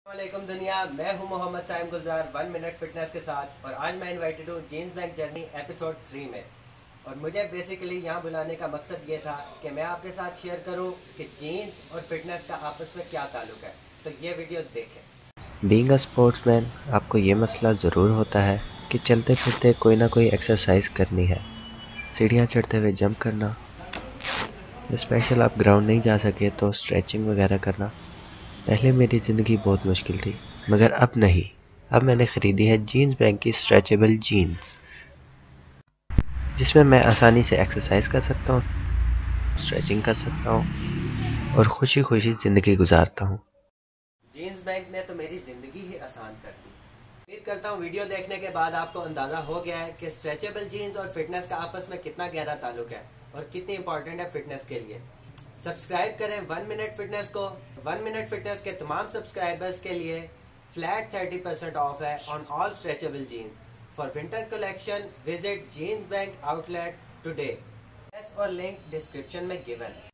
वालेकुम दुनिया, मैं हूं मोहम्मद साइम गुलजार 1 मिनट फिटनेस के साथ। और आज मैं इनवाइटेड हूं जीन्स बैंक जर्नी एपिसोड 3 में। और मुझे बेसिकली यहां बुलाने का मकसद ये था कि मैं आपके साथ शेयर करूं कि जीन्स और फिटनेस का आपस में क्या ताल्लुक है। तो ये वीडियो देखें। बीइंग अ स्पोर्ट्समैन आपको ये मसला ज़रूर होता है कि चलते फिरते कोई ना कोई एक्सरसाइज करनी है। सीढ़ियाँ चढ़ते हुए जंप करना, स्पेशल आप ग्राउंड नहीं जा सके तो स्ट्रेचिंग वगैरह करना। पहले मेरी ज़िंदगी बहुत मुश्किल थी, मगर अब नहीं। अब मैंने ख़रीदी है जीन्स बैंक की स्ट्रेचेबल जीन्स, जिसमें मैं आसानी से एक्सरसाइज कर सकता हूँ, स्ट्रेचिंग कर सकता हूँ और खुशी खुशी ज़िंदगी गुजारता हूँ। जीन्स बैंक ने तो मेरी ज़िंदगी ही आसान कर दी। उम्मीद करता हूँ वीडियो देखने के बाद आपको अंदाज़ा हो गया है कि स्ट्रेचेबल जीन्स और फिटनेस का आपस में कितना गहरा ताल्लुक है और कितनी इंपॉर्टेंट है फिटनेस के लिए। सब्सक्राइब करें 1 मिनट फिटनेस को। 1 मिनट फिटनेस के तमाम सब्सक्राइबर्स के लिए फ्लैट 30% ऑफ है on all stretchable jeans. For winter collection visit jeans bank outlet today. और लिंक डिस्क्रिप्शन में गिवन है।